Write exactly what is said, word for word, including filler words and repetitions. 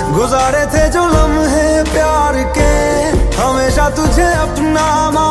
गुजारे थे जो लम्हे प्यार के, हमेशा तुझे अपना मान